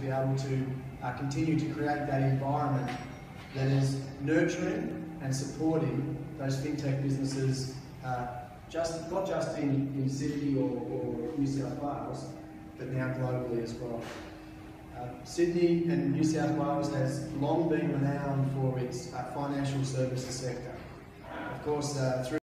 be able to continue to create that environment that is nurturing and supporting those FinTech businesses, not just in Sydney or New South Wales, but now globally as well. Sydney and New South Wales has long been renowned for its financial services sector. Of course, through